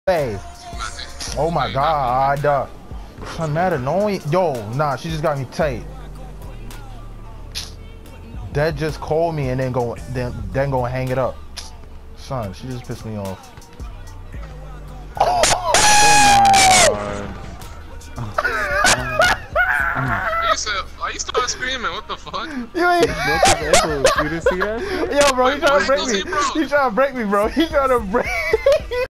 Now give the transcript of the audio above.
Hey. Oh my god. I'm mad annoying. Yo, nah, she just got me tight. That just called me and then go hang it up. Son, she just pissed me off. Oh my god. Why you start screaming? What the fuck? You ain't. You didn't see that? Yo, bro, he trying to break me. He trying to break me, bro. He trying to break.